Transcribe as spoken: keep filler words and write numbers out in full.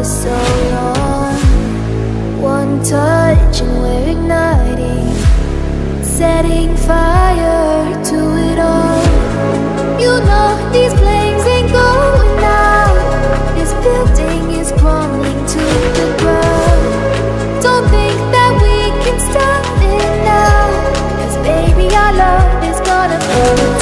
for so long. One touch and we're igniting, setting fire to it all. You know these flames ain't going out. This building is crumbling to the ground. Don't think that we can stop it now, 'cause baby our love is gonna burn.